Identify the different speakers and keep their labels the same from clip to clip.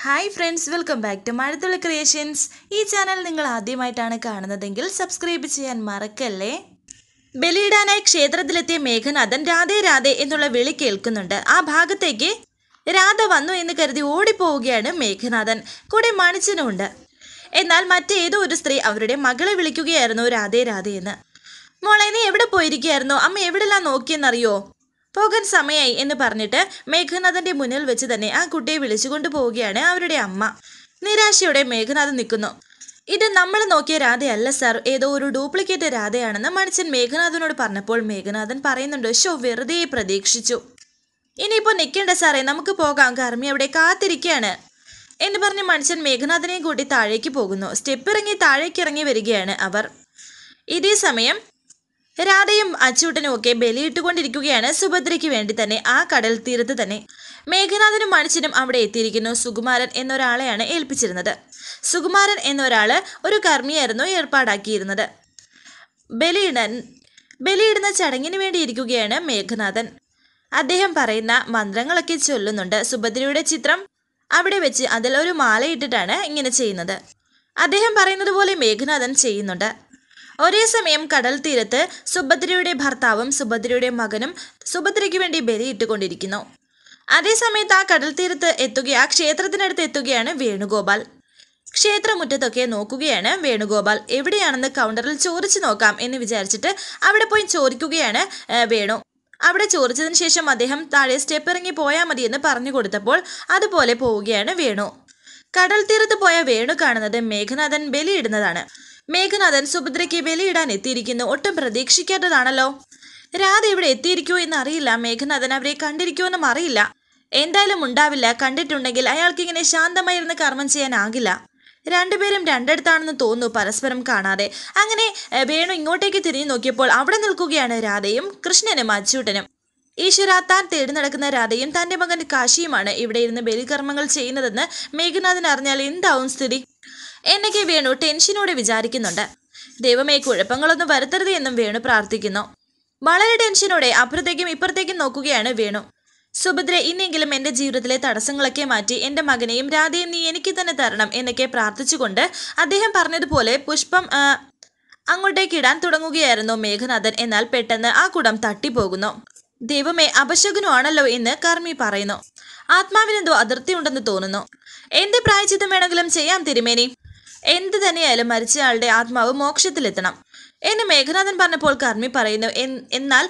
Speaker 1: Hi friends, welcome back to Mazhathulli creations. ഈ channel നിങ്ങൾ ആദ്യമായിട്ടാണ് കാണുന്നതെങ്കിൽ സബ്സ്ക്രൈബ് ചെയ്യാൻ മറക്കല്ലേ. ബലിയിടാനായി ക്ഷേത്രത്തിലെത്തിയ മേഘനാഥൻ രാധേ രാധേ എന്നുള്ള വിളി കേൾക്കുന്നുണ്ട്. ആ ഭാഗത്തേക്ക് രാധ വന്നു എന്ന് കരുതി ഓടിപ്പോവുകയാണ് മേഘനാഥൻ. കൂടെ മണിച്ചനുമുണ്ട്. എന്നാൽ മറ്റേതോ ഒരു സ്ത്രീ അവരുടെ മകളെ വിളിക്കുകയായിരുന്നു രാധേ രാധേ എന്ന്. മോളെ, നീ എവിടെ പോയിരിക്കുകയായിരുന്നു? അമ്മ എവിടെല്ലാം നോക്കിയെന്നറിയോ? പോകാൻ സമയമായി എന്ന് പറഞ്ഞിട്ട് മേഘനാഥന്റെ മുന്നിൽ വെച്ച് തന്നെ ആ കുട്ടിയെ വിളിച്ചുകൊണ്ട് പോവുകയാണ് അവരുടെ അമ്മ. നിരാശയോടെ മേഘനാഥൻ നിൽക്കുന്നു. ഇത് നമ്മൾ നോക്കിയ രാധയല്ല സാർ, ഏതോ ഒരു ഡ്യൂപ്ലിക്കേറ്റ് രാധയാണെന്ന് മണിച്ചൻ മേഘനാഥനോട് പറഞ്ഞപ്പോൾ മേഘനാഥൻ പറയുന്നുണ്ട്, ഷോ വെറുതെ പ്രതീക്ഷിച്ചു. ഇനിയിപ്പോൾ നിൽക്കേണ്ട സാറേ, നമുക്ക് പോകാം, കർമ്മി അവിടെ കാത്തിരിക്കുകയാണ് എന്ന് പറഞ്ഞ് മണിച്ചൻ മേഘനാഥനെയും കൂട്ടി താഴേക്ക് പോകുന്നു. സ്റ്റെപ്പ് ഇറങ്ങി താഴേക്ക് ഇറങ്ങി വരികയാണ് അവർ. ഇതേ സമയം രാധയും അച്ചൂട്ടനും ഒക്കെ ബലിയിട്ടുകൊണ്ടിരിക്കുകയാണ് സുഭദ്രയ്ക്ക് വേണ്ടി തന്നെ ആ കടൽ തീരത്ത് തന്നെ. മേഘനാഥനും മണിച്ചനും അവിടെ എത്തിയിരിക്കുന്നു. സുകുമാരൻ എന്നൊരാളെയാണ് ഏൽപ്പിച്ചിരുന്നത്. സുകുമാരൻ എന്നൊരാള് ഒരു കർമ്മിയായിരുന്നു ഏർപ്പാടാക്കിയിരുന്നത്. ബലിയിടുന്ന ചടങ്ങിന് വേണ്ടി ഇരിക്കുകയാണ് മേഘനാഥൻ. അദ്ദേഹം പറയുന്ന മന്ത്രങ്ങളൊക്കെ ചൊല്ലുന്നുണ്ട്. സുഭദ്രയുടെ ചിത്രം അവിടെ വെച്ച് അതിൽ ഒരു മാല ഇട്ടിട്ടാണ് ഇങ്ങനെ ചെയ്യുന്നത്. അദ്ദേഹം പറയുന്നത് പോലെ മേഘനാഥൻ ചെയ്യുന്നുണ്ട്. ഒരേ സമയം കടൽ തീരത്ത് സുഭദ്രയുടെ ഭർത്താവും സുഭദ്രയുടെ മകനും സുഭദ്രയ്ക്ക് വേണ്ടി ബലിയിട്ടുകൊണ്ടിരിക്കുന്നു. അതേസമയത്ത് ആ കടൽ തീരത്ത് ആ ക്ഷേത്രത്തിനടുത്ത് എത്തുകയാണ് വേണുഗോപാൽ. ക്ഷേത്രമുറ്റത്തൊക്കെ നോക്കുകയാണ് വേണുഗോപാൽ. എവിടെയാണെന്ന് കൗണ്ടറിൽ ചോദിച്ചു നോക്കാം എന്ന് വിചാരിച്ചിട്ട് അവിടെ പോയി ചോദിക്കുകയാണ് വേണു. അവിടെ ചോദിച്ചതിന് ശേഷം അദ്ദേഹം താഴെ സ്റ്റെപ്പ് ഇറങ്ങി പോയാൽ മതിയെന്ന് പറഞ്ഞു കൊടുത്തപ്പോൾ അതുപോലെ പോവുകയാണ് വേണു. കടൽ തീരത്ത് പോയ വേണു കാണുന്നത് മേഘനാഥൻ ബലിയിടുന്നതാണ്. മേഘനാഥൻ സുഭദ്രയ്ക്ക് ബലിയിടാൻ എത്തിയിരിക്കുന്നു. ഒട്ടും പ്രതീക്ഷിക്കാത്തതാണല്ലോ. രാധ ഇവിടെ എത്തിയിരിക്കുമോ എന്നറിയില്ല. മേഘനാഥൻ അവരെ കണ്ടിരിക്കുമോ എന്നും അറിയില്ല. എന്തായാലും ഉണ്ടാവില്ല. കണ്ടിട്ടുണ്ടെങ്കിൽ അയാൾക്ക് ഇങ്ങനെ ശാന്തമായിരുന്ന് കർമ്മം ചെയ്യാനാകില്ല. രണ്ടുപേരും രണ്ടിടത്താണെന്ന് തോന്നുന്നു, പരസ്പരം കാണാതെ. അങ്ങനെ വേണു ഇങ്ങോട്ടേക്ക് തിരിഞ്ഞു നോക്കിയപ്പോൾ അവിടെ നിൽക്കുകയാണ് രാധയും കൃഷ്ണനും അച്ചൂട്ടനും. ഈശ്വര, താൻ തേടി നടക്കുന്ന രാധയും തൻ്റെ മകൻ കാശിയുമാണ് ഇവിടെ ഇരുന്ന് ബലികർമ്മങ്ങൾ ചെയ്യുന്നതെന്ന് മേഘനാഥൻ അറിഞ്ഞാൽ എന്താവും സ്ഥിതി എന്നൊക്കെ വേണു ടെൻഷനോടെ വിചാരിക്കുന്നുണ്ട്. ദൈവമേ, കുഴപ്പങ്ങളൊന്നും വരുത്തരുത് എന്നും വേണു പ്രാർത്ഥിക്കുന്നു. വളരെ ടെൻഷനോടെ അപ്പുറത്തേക്കും ഇപ്പുറത്തേക്കും നോക്കുകയാണ് വേണു. സുഭദ്ര, ഇനിയെങ്കിലും എൻ്റെ ജീവിതത്തിലെ തടസ്സങ്ങളൊക്കെ മാറ്റി എൻ്റെ മകനെയും രാധയും നീ എനിക്ക് തന്നെ തരണം എന്നൊക്കെ പ്രാർത്ഥിച്ചുകൊണ്ട് അദ്ദേഹം പറഞ്ഞതുപോലെ പുഷ്പം അങ്ങോട്ടേക്ക് ഇടാൻ തുടങ്ങുകയായിരുന്നു മേഘനാഥൻ. എന്നാൽ പെട്ടെന്ന് ആ കുടം തട്ടിപ്പോകുന്നു. ദൈവമേ, അപശകുനമാണല്ലോ എന്ന് കർമ്മി പറയുന്നു. ആത്മാവിനെന്തോ അതിർത്തിയുണ്ടെന്ന് തോന്നുന്നു. എന്ത് പ്രായച്ചിത്തം വേണമെങ്കിലും ചെയ്യാം തിരുമേനി. എന്ത് തന്നെയായാലും മരിച്ചയാളുടെ ആത്മാവ് മോക്ഷത്തിലെത്തണം എന്ന് മേഘനാഥൻ പറഞ്ഞപ്പോൾ കർമ്മി പറയുന്നു, എന്നാൽ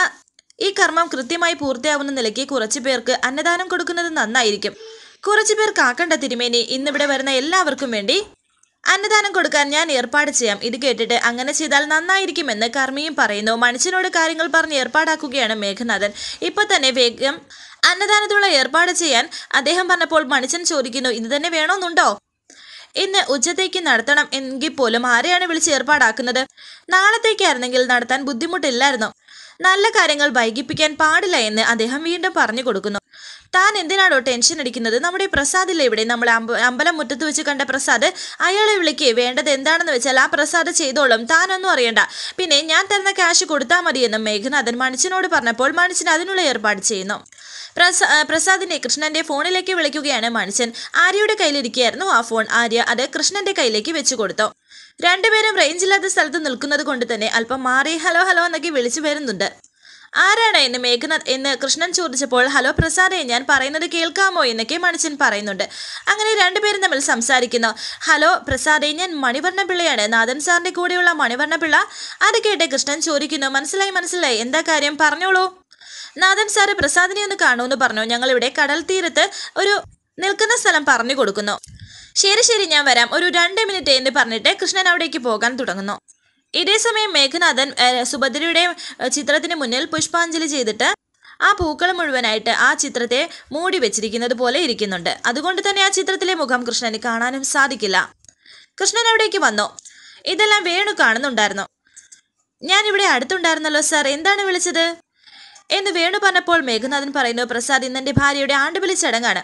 Speaker 1: ഈ കർമ്മം കൃത്യമായി പൂർത്തിയാവുന്ന നിലയ്ക്ക് കുറച്ചു പേർക്ക് അന്നദാനം കൊടുക്കുന്നത് നന്നായിരിക്കും. കുറച്ചു പേർ കാക്കണ്ട തിരുമേനി. ഇന്നിവിടെ വരുന്ന എല്ലാവർക്കും വേണ്ടി അന്നദാനം കൊടുക്കാൻ ഞാൻ ഏർപ്പാട് ചെയ്യാം. ഇത് കേട്ടിട്ട് അങ്ങനെ ചെയ്താൽ നന്നായിരിക്കുമെന്ന് കർമ്മിയും പറയുന്നു. മനുഷ്യനോട് കാര്യങ്ങൾ പറഞ്ഞ് ഏർപ്പാടാക്കുകയാണ് മേഘനാഥൻ. ഇപ്പൊ തന്നെ വേഗം അന്നദാനത്തിനുള്ള ഏർപ്പാട് ചെയ്യാൻ അദ്ദേഹം പറഞ്ഞപ്പോൾ മനുഷ്യൻ ചോദിക്കുന്നു, ഇത് തന്നെ വേണമെന്നുണ്ടോ? ഇന്ന് ഉച്ചത്തേക്ക് നടത്തണം എങ്കിൽ പോലും ആരെയാണ് വിളിച്ച് ഏർപ്പാടാക്കുന്നത്? നാളത്തേക്കായിരുന്നെങ്കിൽ നടത്താൻ ബുദ്ധിമുട്ടില്ലായിരുന്നു. നല്ല കാര്യങ്ങൾ വൈകിപ്പിക്കാൻ പാടില്ല എന്ന് അദ്ദേഹം വീണ്ടും പറഞ്ഞു കൊടുക്കുന്നു. താൻ എന്തിനാണോ ടെൻഷൻ അടിക്കുന്നത്? നമ്മുടെ പ്രസാദില്ലേ ഇവിടെ, നമ്മൾ അമ്പലം മുറ്റത്ത് വെച്ച് കണ്ട പ്രസാദ്, അയാളെ വിളിക്കേ. വേണ്ടത് എന്താണെന്ന് വെച്ചാൽ ആ പ്രസാദ് ചെയ്തോളും, താനൊന്നും അറിയണ്ട. പിന്നെ ഞാൻ തരുന്ന ക്യാഷ് കൊടുത്താൽ മതിയെന്നും മേഘനാഥൻ മനുഷ്യനോട് പറഞ്ഞപ്പോൾ മനുഷ്യൻ അതിനുള്ള ഏർപ്പാട് ചെയ്യുന്നു. പ്രസാദിനെ കൃഷ്ണന്റെ ഫോണിലേക്ക് വിളിക്കുകയാണ് മനുഷ്യൻ. ആര്യയുടെ കയ്യിലിരിക്കുകയായിരുന്നു ആ ഫോൺ. ആര്യ അത് കൃഷ്ണന്റെ കയ്യിലേക്ക് വെച്ചു കൊടുത്തു. രണ്ടുപേരും റേഞ്ചില്ലാത്ത സ്ഥലത്ത് നിൽക്കുന്നത് കൊണ്ട് തന്നെ അല്പം മാറി ഹലോ ഹലോ എന്നൊക്കെ വിളിച്ചു വരുന്നുണ്ട്. ആരാണ് എന്ന് കൃഷ്ണൻ ചോദിച്ചപ്പോൾ, ഹലോ പ്രസാദേ, ഞാൻ പറയുന്നത് കേൾക്കാമോ എന്നൊക്കെ മനുഷ്യൻ പറയുന്നുണ്ട്. അങ്ങനെ രണ്ടുപേരും തമ്മിൽ സംസാരിക്കുന്നു. ഹലോ പ്രസാദേ, ഞാൻ മണിവർണ്ണപിള്ളയാണ്, നാഥൻ സാറിന്റെ കൂടെയുള്ള മണിവർണ്ണപിള്ള. അത് കേട്ട് കൃഷ്ണൻ ചോദിക്കുന്നു, മനസ്സിലായി, എന്താ കാര്യം, പറഞ്ഞോളൂ. നാഥൻ സാറ് പ്രസാദിനെ ഒന്ന് കാണുമെന്ന് പറഞ്ഞു. ഞങ്ങളിവിടെ കടൽ തീരത്ത് ഒരു നിൽക്കുന്ന സ്ഥലം പറഞ്ഞു കൊടുക്കുന്നു. ശരി, ഞാൻ വരാം, ഒരു 2 മിനിറ്റ് എന്ന് പറഞ്ഞിട്ട് കൃഷ്ണൻ അവിടേക്ക് പോകാൻ തുടങ്ങുന്നു. ഇതേസമയം മേഘനാഥൻ സുഭദ്രയുടെ ചിത്രത്തിന് മുന്നിൽ പുഷ്പാഞ്ജലി ചെയ്തിട്ട് ആ പൂക്കൾ മുഴുവനായിട്ട് ആ ചിത്രത്തെ മൂടി വെച്ചിരിക്കുന്നത് പോലെ ഇരിക്കുന്നുണ്ട്. അതുകൊണ്ട് തന്നെ ആ ചിത്രത്തിലെ മുഖം കൃഷ്ണന് കാണാനും സാധിക്കില്ല. കൃഷ്ണൻ അവിടേക്ക് വന്നു. ഇതെല്ലാം വേണു കാണുന്നുണ്ടായിരുന്നു. ഞാനിവിടെ അടുത്തുണ്ടായിരുന്നല്ലോ സാർ, എന്താണ് വിളിച്ചത് എന്ന് വേണു പറഞ്ഞപ്പോൾ മേഘനാഥൻ പറയുന്നു, പ്രസാദ്, ഇന്നെൻ്റെ ഭാര്യയുടെ ആണ്ടുബലി ചടങ്ങാണ്.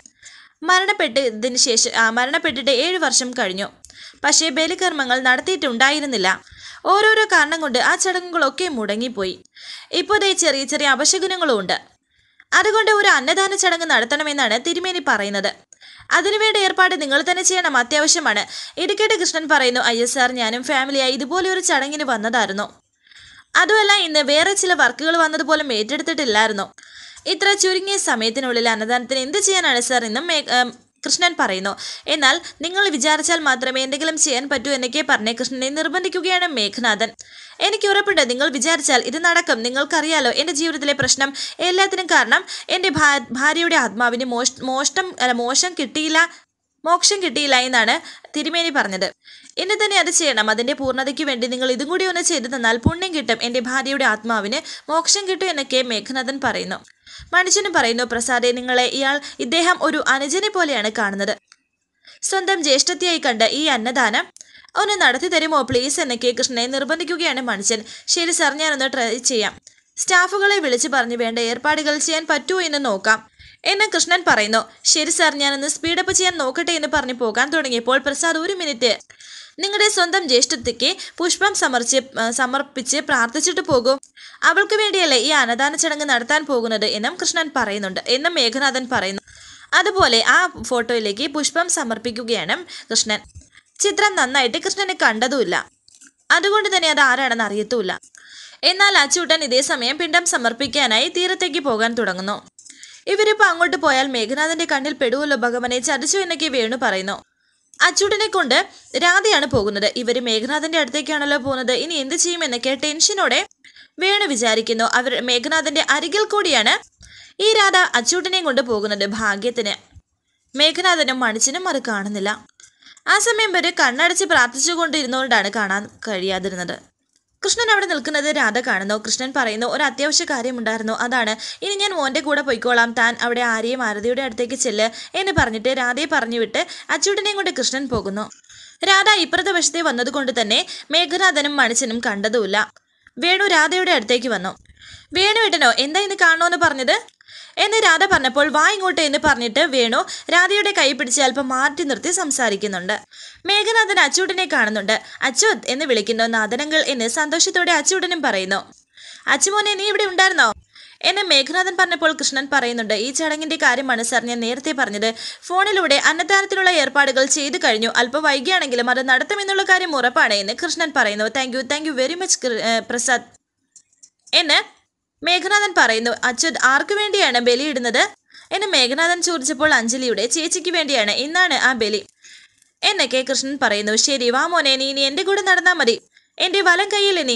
Speaker 1: മരണപ്പെട്ടിട്ട് 7 വർഷം കഴിഞ്ഞു. പക്ഷേ ബലികർമ്മങ്ങൾ നടത്തിയിട്ടുണ്ടായിരുന്നില്ല. ഓരോരോ കാരണം കൊണ്ട് ആ ചടങ്ങുകളൊക്കെ മുടങ്ങിപ്പോയി. ഇപ്പോൾ ചെറിയ ചെറിയ അപശകുനങ്ങളും ഉണ്ട്. അതുകൊണ്ട് ഒരു അന്നദാന ചടങ്ങ് നടത്തണമെന്നാണ് തിരുമേനി പറയുന്നത്. അതിനുവേണ്ട ഏർപ്പാട് നിങ്ങൾ തന്നെ ചെയ്യണം, അത്യാവശ്യമാണ്. ഇടുക്കേട്ട് കൃഷ്ണൻ പറയുന്നു, അയ്യോ സാർ, ഞാനും ഫാമിലിയായി ഇതുപോലെ ഒരു ചടങ്ങിന് വന്നതായിരുന്നു. അതുമല്ല, ഇന്ന് വേറെ ചില വർക്കുകൾ വന്നതുപോലും ഏറ്റെടുത്തിട്ടില്ലായിരുന്നു. ഇത്ര ചുരുങ്ങിയ സമയത്തിനുള്ളിൽ അന്നദാനത്തിന് എന്ത് ചെയ്യാനാണ് സാർ എന്നും കൃഷ്ണൻ പറയുന്നു. എന്നാൽ നിങ്ങൾ വിചാരിച്ചാൽ മാത്രമേ എന്തെങ്കിലും ചെയ്യാൻ പറ്റൂ എന്നൊക്കെ പറഞ്ഞ് കൃഷ്ണനെ നിർബന്ധിക്കുകയാണ് മേഘനാഥൻ. എനിക്ക് ഉറപ്പുണ്ട് നിങ്ങൾ വിചാരിച്ചാൽ ഇത് നടക്കും. നിങ്ങൾക്കറിയാലോ എൻ്റെ ജീവിതത്തിലെ പ്രശ്നം എല്ലാത്തിനും കാരണം എൻ്റെ ഭാര്യയുടെ ആത്മാവിന് മോക്ഷം കിട്ടിയില്ല എന്നാണ് തിരുമേനി പറഞ്ഞത്. ഇന്ന് തന്നെ അത് ചെയ്യണം. അതിൻ്റെ പൂർണ്ണതയ്ക്ക് വേണ്ടി നിങ്ങൾ ഇതും കൂടി ഒന്ന് ചെയ്തു തന്നാൽ പുണ്യം കിട്ടും, എൻ്റെ ഭാര്യയുടെ ആത്മാവിന് മോക്ഷം കിട്ടും എന്നൊക്കെ മേഘനാഥൻ പറയുന്നു. മനുഷ്യനും പറയുന്നു, പ്രസാദെ, ഇദ്ദേഹം ഒരു അനുജനെ പോലെയാണ് കാണുന്നത്. സ്വന്തം ജ്യേഷ്ഠത്തെയായി കണ്ട് ഈ അന്നദാനം ഒന്ന് നടത്തി തരുമോ പ്ലീസ് എന്നൊക്കെ കൃഷ്ണനെ നിർബന്ധിക്കുകയാണ് മനുഷ്യൻ. ശരി സാർ, ഞാനൊന്ന് ട്രൈ ചെയ്യാം. സ്റ്റാഫുകളെ വിളിച്ചു പറഞ്ഞ് വേണ്ട ഏർപ്പാടുകൾ ചെയ്യാൻ പറ്റുമോ എന്ന് നോക്കാം എന്ന് കൃഷ്ണൻ പറയുന്നു. ശരി സാർ, ഞാനൊന്ന് സ്പീഡപ്പ് ചെയ്യാൻ നോക്കട്ടെ എന്ന് പറഞ്ഞ് പോകാൻ തുടങ്ങിയപ്പോൾ പ്രസാദ്, ഒരു മിനിറ്റ്, നിങ്ങളുടെ സ്വന്തം ജ്യേഷ്ഠത്തിക്ക് പുഷ്പം സമർപ്പിച്ച് പ്രാർത്ഥിച്ചിട്ട് പോകൂ. അവൾക്ക് വേണ്ടിയല്ലേ ഈ അന്നദാന ചടങ്ങ് നടത്താൻ പോകുന്നത് എന്നും കൃഷ്ണൻ പറയുന്നുണ്ട് എന്നും മേഘനാഥൻ പറയുന്നു. അതുപോലെ ആ ഫോട്ടോയിലേക്ക് പുഷ്പം സമർപ്പിക്കുകയാണ് കൃഷ്ണൻ. ചിത്രം നന്നായിട്ട് കൃഷ്ണനെ കണ്ടതുമില്ല, അതുകൊണ്ട് തന്നെ അത് ആരാണെന്ന് അറിയത്തുമില്ല. എന്നാൽ അച്ചൂട്ടൻ ഇതേ സമയം പിണ്ടം സമർപ്പിക്കാനായി തീരത്തേക്ക് പോകാൻ തുടങ്ങുന്നു. ഇവരിപ്പോൾ അങ്ങോട്ട് പോയാൽ മേഘനാഥന്റെ കണ്ണിൽ പെടുവല്ലോ, ഭഗവനെ ചതിച്ചു എന്നൊക്കെ വേണു പറയുന്നു. അച്ചൂട്ടനെ കൊണ്ട് രാധയാണ് പോകുന്നത്. ഇവര് മേഘനാഥന്റെ അടുത്തേക്കാണല്ലോ പോകുന്നത്, ഇനി എന്ത് ചെയ്യുമെന്നൊക്കെ ടെൻഷനോടെ വേണു വിചാരിക്കുന്നു. മേഘനാഥന്റെ അരികിൽ കൂടിയാണ് ഈ രാധ അച്ചൂട്ടനെയും കൊണ്ട് പോകുന്നത്. ഭാഗ്യത്തിന് മേഘനാഥനും മണിച്ചനും അത് കാണുന്നില്ല. ആ സമയം വരെ കണ്ണടച്ച് പ്രാർത്ഥിച്ചുകൊണ്ടിരുന്നുകൊണ്ടാണ് കാണാൻ കഴിയാതിരുന്നത്. കൃഷ്ണൻ അവിടെ നിൽക്കുന്നത് രാധ കാണുന്നു. കൃഷ്ണൻ പറയുന്നു, ഒരു അത്യാവശ്യ കാര്യമുണ്ടായിരുന്നു, അതാണ്. ഇനി ഞാൻ മോൻ്റെ കൂടെ പോയിക്കോളാം, താൻ അവിടെ ആരെയും ആരതിയുടെ അടുത്തേക്ക് ചെല്ല് എന്ന് പറഞ്ഞിട്ട് രാധയെ പറഞ്ഞുവിട്ട് അച്ചൂട്ടനെയും കൊണ്ട് കൃഷ്ണൻ പോകുന്നു. രാധ ഇപ്പുറത്തെ വശത്തെ വന്നതുകൊണ്ട് തന്നെ മേഘനാഥനും മണിച്ചനും കണ്ടതുമില്ല. വേണു രാധയുടെ അടുത്തേക്ക് വന്നു. വേണുവേട്ടനോ, എന്താ ഇന്ന് കാണുമെന്ന് പറഞ്ഞത് എന്ന് രാധ പറഞ്ഞപ്പോൾ വാ ഇങ്ങോട്ട് എന്ന് പറഞ്ഞിട്ട് വേണു രാധയുടെ കൈ പിടിച്ച് അല്പം മാറ്റി നിർത്തി സംസാരിക്കുന്നുണ്ട്. മേഘനാഥൻ അച്ചൂട്ടനെ കാണുന്നുണ്ട്. അച്ചൂത് എന്ന് വിളിക്കുന്നു. നാഥനങ്ങൾ എന്ന് സന്തോഷത്തോടെ അച്ചൂട്ടനും പറയുന്നു. അച്ചുമോനെ, നീ ഇവിടെ ഉണ്ടായിരുന്നോ എന്ന് മേഘനാഥൻ പറഞ്ഞപ്പോൾ കൃഷ്ണൻ പറയുന്നുണ്ട്, ഈ ചടങ്ങിന്റെ കാര്യമാണ് സാർ ഞാൻ നേരത്തെ പറഞ്ഞത്. ഫോണിലൂടെ അന്നദാനത്തിനുള്ള ഏർപ്പാടുകൾ ചെയ്തു കഴിഞ്ഞു. അല്പം വൈകിയാണെങ്കിലും അത് നടത്തുമെന്നുള്ള കാര്യം ഉറപ്പാണ് എന്ന് കൃഷ്ണൻ പറയുന്നു. Thank you very much Prasad എന്ന് മേഘനാഥൻ പറയുന്നു. അച്യുത്, ആർക്കു വേണ്ടിയാണ് ബലിയിടുന്നത് എന്ന് മേഘനാഥൻ ചോദിച്ചപ്പോൾ അഞ്ജലിയുടെ ചേച്ചിക്ക് വേണ്ടിയാണ്, ഇന്നാണ് ആ ബലി എന്നൊക്കെ കൃഷ്ണൻ പറയുന്നു. ശരി, വാ മോനെ, നീ ഇനി എൻ്റെ കൂടെ നടന്നാൽ മതി, എൻ്റെ വലം കൈയിൽ നീ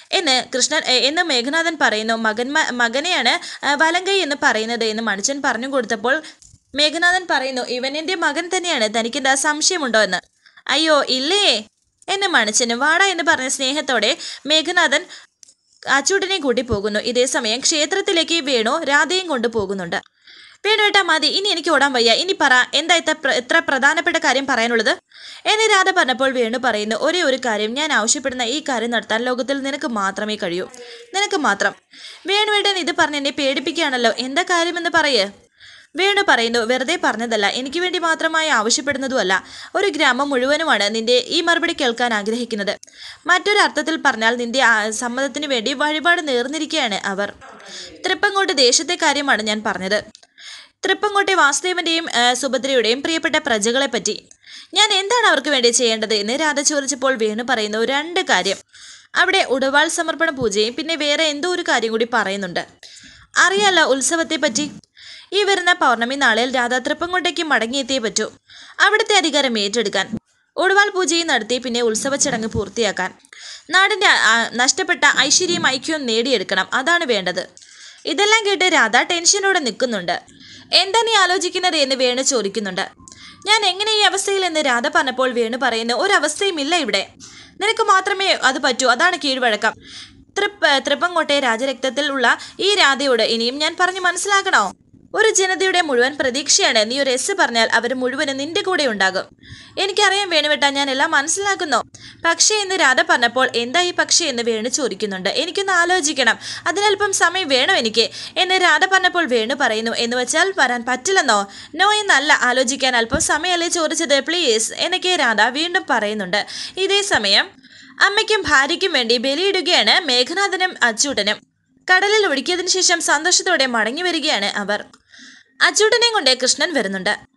Speaker 1: എന്ന് മേഘനാഥൻ പറയുന്നു. മകനെയാണ് വലം കൈ എന്ന് പറയുന്നത് എന്ന് മനുഷ്യൻ പറഞ്ഞു കൊടുത്തപ്പോൾ മേഘനാഥൻ പറയുന്നു, ഇവൻ എൻ്റെ മകൻ തന്നെയാണ്, തനിക്കെന്താ സംശയമുണ്ടോ എന്ന്. അയ്യോ ഇല്ലേ എന്ന് മനുഷ്യനും. വാടാ എന്ന് പറഞ്ഞ സ്നേഹത്തോടെ മേഘനാഥൻ അച്ചൂട്ടനെ കൂട്ടി പോകുന്നു. ഇതേ സമയം ക്ഷേത്രത്തിലേക്ക് വേണു രാധയും കൊണ്ട് പോകുന്നുണ്ട്. വേണുവേട്ടാ, മതി, ഇനി എനിക്ക് ഓടാൻ വയ്യ, ഇനി പറ, എന്താ ഇത്ര പ്രധാനപ്പെട്ട കാര്യം പറയാനുള്ളത് എന്ന് രാധ പറഞ്ഞപ്പോൾ വേണു പറയുന്നു, ഒരേ ഒരു കാര്യം, ഞാൻ ആവശ്യപ്പെടുന്ന ഈ കാര്യം നടത്താൻ ലോകത്തിൽ നിനക്ക് മാത്രമേ കഴിയൂ, നിനക്ക് മാത്രം. വേണുവേട്ടൻ ഇത് പറഞ്ഞ് എന്നെ പേടിപ്പിക്കുകയാണല്ലോ, എന്താ കാര്യമെന്ന് പറയേ. വേണു പറയുന്നു, വെറുതെ പറഞ്ഞതല്ല, എനിക്ക് വേണ്ടി മാത്രമായി ആവശ്യപ്പെടുന്നതുമല്ല, ഒരു ഗ്രാമം മുഴുവനുമാണ് നിന്റെ ഈ മറുപടി കേൾക്കാൻ ആഗ്രഹിക്കുന്നത്. മറ്റൊരർത്ഥത്തിൽ പറഞ്ഞാൽ നിന്റെ സമ്മതത്തിനു വേണ്ടി വഴിപാട് നേർന്നിരിക്കുകയാണ് അവർ. തൃപ്പങ്ങോട്ട് ദേശത്തെ കാര്യമാണ് ഞാൻ പറഞ്ഞത്. തൃപ്പങ്ങോട്ടെ വാസുദേവന്റെയും സുഭദ്രയുടെയും പ്രിയപ്പെട്ട പ്രജകളെ പറ്റി ഞാൻ എന്താണ് അവർക്ക് വേണ്ടി ചെയ്യേണ്ടത് എന്ന് രാധ ചോദിച്ചപ്പോൾ വേണു പറയുന്നു, 2 കാര്യം. അവിടെ ഉടവാൾ സമർപ്പണ പൂജയും പിന്നെ വേറെ എന്തോ ഒരു കാര്യം കൂടി പറയുന്നുണ്ട്. അറിയാലോ ഉത്സവത്തെ പറ്റി. ഈ വരുന്ന പൗർണമി നാളിൽ രാധ തൃപ്പങ്ങോട്ടേക്ക് മടങ്ങിയെത്തിയേ പറ്റൂ. അവിടുത്തെ അധികാരം ഏറ്റെടുക്കാൻ, ഉടവാൾ പൂജയും നടത്തി പിന്നെ ഉത്സവ ചടങ്ങ് പൂർത്തിയാക്കാൻ, നാടിന്റെ നഷ്ടപ്പെട്ട ഐശ്വര്യവും ഐക്യവും നേടിയെടുക്കണം, അതാണ് വേണ്ടത്. ഇതെല്ലാം കേട്ട് രാധ ടെൻഷനോടെ നിൽക്കുന്നുണ്ട്. എന്താ നീ ആലോചിക്കുന്നത് എന്ന് വേണു ചോദിക്കുന്നുണ്ട്. ഞാൻ എങ്ങനെ ഈ അവസ്ഥയിൽ എന്ന് രാധ പറഞ്ഞപ്പോൾ വേണു പറയുന്നു, ഒരവസ്ഥയും ഇല്ല ഇവിടെ, നിനക്ക് മാത്രമേ അത് പറ്റൂ, അതാണ് കീഴ്വഴക്കം. തൃപ്പങ്ങോട്ടെ രാജരക്തത്തിൽ ഉള്ള ഈ രാധയോട് ഇനിയും ഞാൻ പറഞ്ഞു മനസ്സിലാക്കണോ? ഒരു ജനതയുടെ മുഴുവൻ പ്രതീക്ഷയാണ്. നീ ഒരു എസ് പറഞ്ഞാൽ അവർ മുഴുവനും നിന്റെ കൂടെ ഉണ്ടാകും. എനിക്കറിയാം വേണുവേട്ടാ, ഞാൻ എല്ലാം മനസ്സിലാക്കുന്നു. പക്ഷേ എന്ന് രാധ പറഞ്ഞപ്പോൾ എന്താ ഈ പക്ഷേ എന്ന് വേണു ചോദിക്കുന്നുണ്ട്. എനിക്കൊന്ന് ആലോചിക്കണം, അതിനല്പം സമയം വേണം എനിക്ക് എന്ന് രാധ പറഞ്ഞപ്പോൾ വേണു പറയുന്നു, എന്ന് വെച്ചാൽ വരാൻ പറ്റില്ലെന്നോ? നോ എന്നല്ല, ആലോചിക്കാൻ അല്പം സമയമല്ലേ ചോദിച്ചത്, പ്ലീസ് എന്നൊക്കെ രാധ വീണ്ടും പറയുന്നുണ്ട്. ഇതേ സമയം അമ്മയ്ക്കും ഭാര്യയ്ക്കും വേണ്ടി ബലിയിടുകയാണ് മേഘനാഥനും അച്ചൂട്ടനും. കടലിൽ ഒഴുക്കിയതിനു ശേഷം സന്തോഷത്തോടെ മടങ്ങി വരികയാണ് അവർ. അച്ചൂട്ടനെയും കൊണ്ട് കൃഷ്ണൻ വരുന്നുണ്ട്.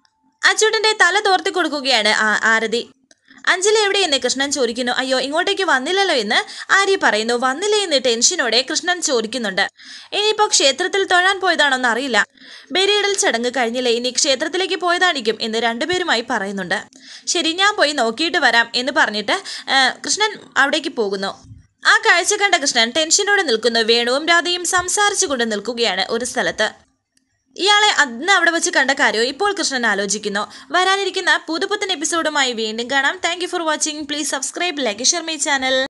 Speaker 1: അച്ചൂട്ടന്റെ തല തോർത്തി കൊടുക്കുകയാണ് ആരതി. അഞ്ജലി എവിടെയെന്ന് കൃഷ്ണൻ ചോദിക്കുന്നു. അയ്യോ, ഇങ്ങോട്ടേക്ക് വന്നില്ലല്ലോ എന്ന് ആര്യ പറയുന്നു. വന്നില്ലേ എന്ന് ടെൻഷനോടെ കൃഷ്ണൻ ചോദിക്കുന്നുണ്ട്. ഇനിയിപ്പോ ക്ഷേത്രത്തിൽ തൊഴാൻ പോയതാണോന്ന് അറിയില്ല. ബലിയിടൽ ചടങ്ങ് കഴിഞ്ഞില്ലേ, ഇനി ക്ഷേത്രത്തിലേക്ക് പോയതായിരിക്കും എന്ന് രണ്ടുപേരുമായി പറയുന്നുണ്ട്. ശരി, ഞാൻ പോയി നോക്കിയിട്ട് വരാം എന്ന് പറഞ്ഞിട്ട് കൃഷ്ണൻ അവിടേക്ക് പോകുന്നു. ആ കാഴ്ച കണ്ട കൃഷ്ണൻ ടെൻഷനോടെ നിൽക്കുന്നു. വേണുവും രാധയും സംസാരിച്ചു കൊണ്ട് നിൽക്കുകയാണ് ഒരു സ്ഥലത്ത്. ഇയാളെ അന്ന് അവിടെ വെച്ച് കണ്ട കാര്യവും ഇപ്പോൾ കൃഷ്ണൻ ആലോചിക്കുന്നു. വരാനിരിക്കുന്ന പുതുപുത്തൻ എപ്പിസോഡുമായി വീണ്ടും കാണാം. Thank you for watching. Please subscribe, like, share my channel.